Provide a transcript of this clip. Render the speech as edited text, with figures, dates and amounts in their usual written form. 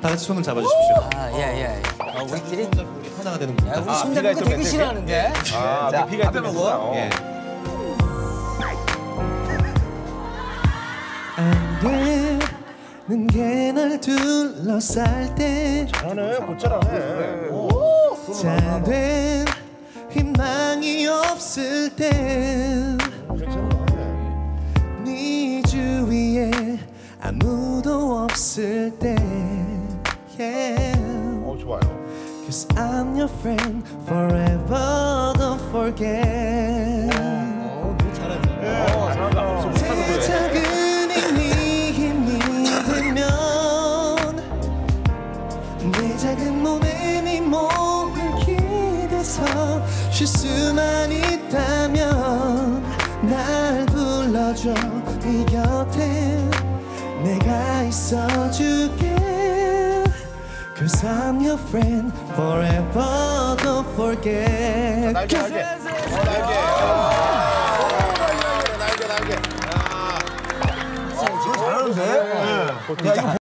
다 같이 손을 잡아주십시오. 예. 우리끼리? 우리 하나가 되는 겁니다. 우리 심장이 되게 싫어하는데. 자, 비가 앞에 보고. 예. 안 되는 게 날 둘러쌀 때 잘하네, 곧잘하네. 잘된 희망이 없을 때 네 주위에 아무도 없을 때 yeah. 좋아요. Cause I'm your friend forever don't forget 잘한다. 내 작은 네 힘이 되면 내 작은 몸에 네 몸을 기대서 쉴 수만 있다면 날 불러줘 네 곁에 내가 있어줄게 Cause I'm your friend forever don't forget 날개. 날개. 잘하는데?